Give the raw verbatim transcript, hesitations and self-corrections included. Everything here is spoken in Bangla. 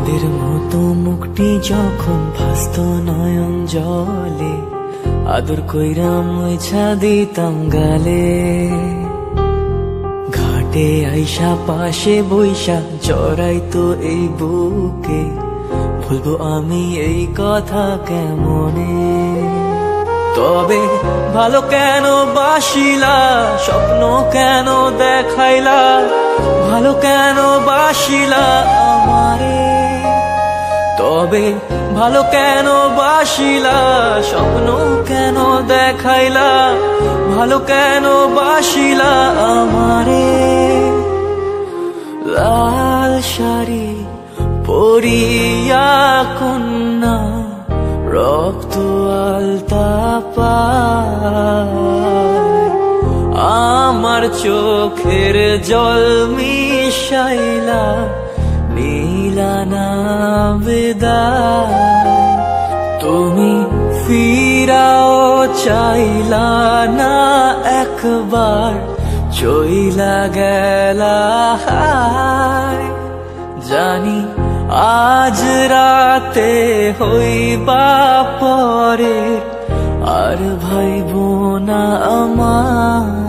চাঁদের মতো মুখটি যখন ভাসত নয়ন জলে, আদর কইরা মুইছা দিতাম গালে। ঘাটে আইসা পাশে বইসা জড়াইতো এই বুকে, ভুলবো আমি এই কথা কেমনে? তবে ভালো কেন বাসিলা, স্বপ্ন কেন দেখাইলা, ভালো কেন বাসিলা আমারে? তবে ভালো কেন বাসিলা, স্বপ্ন কেন দেখাইলা, ভালো কেন বাসিলা আমারে? লাল শাড়ি পরিয়া কন্যা, রক্ত আলতা পায়, আমার চোখের জল মিশাইলা নীলানা বিদায়। তুমি ফিরাও চাইলা না একবার, চইলা গেলা হায়। জানি আজ রাতে হইবা পরে, আর ভাইব না আমার।